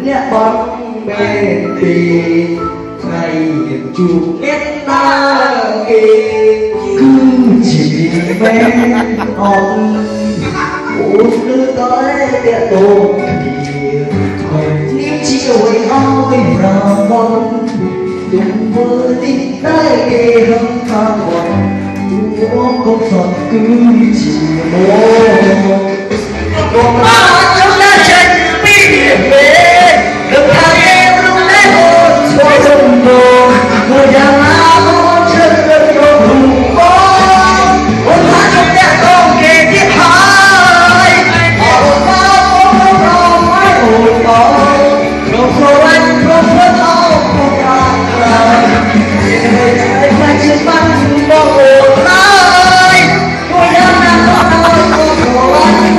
lẽ bóng bên tì ngày chụp nét ta kì cứ chỉ bên ông út cứ tới địa tổ thì chiều ấy ôi là con đừng vỡ đi tay kì hâm ta còn chúa không giọt cứ chỉ một còn ta trong đã chân bi về đừng thang em lúc đấy hôn xoay dần đồ người đang áo hôn chân gần đồ hùng con hôn hát trong nhà con kề thiết hai hồn bao hôn hôn mãi hồn bao không khô anh không phớt áo không bạc lại anh phải trên băng bao hồn ai tôi đang nằm ở nơi không khổ anh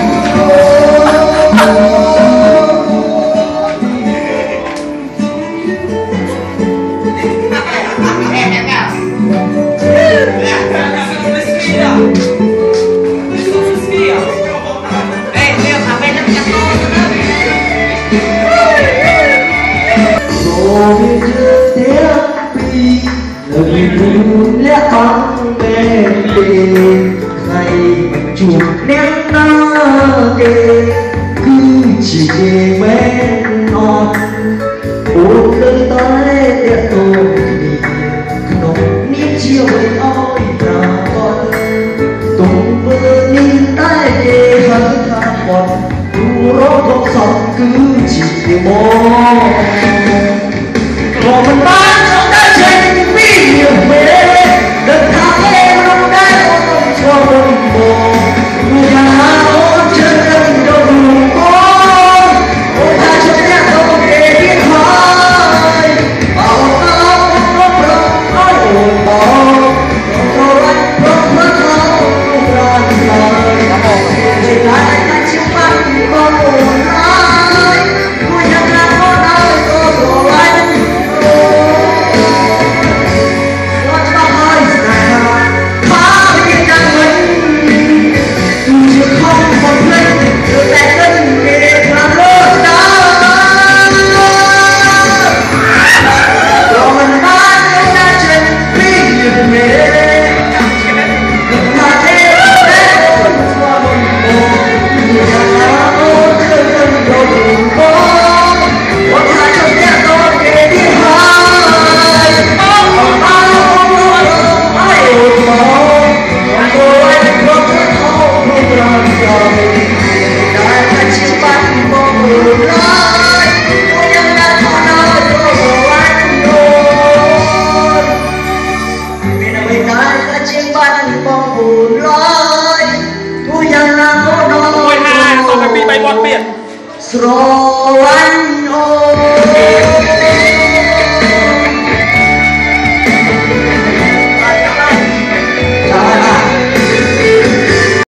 lẽ bóng bên bên ngày chụp nét na kề cứ chỉ bên non út lên tới địa tôi nồng niết chiều với ôi là con tung vỡ nín tay kề hơi tha còn tu rốt không sống cứ chỉ một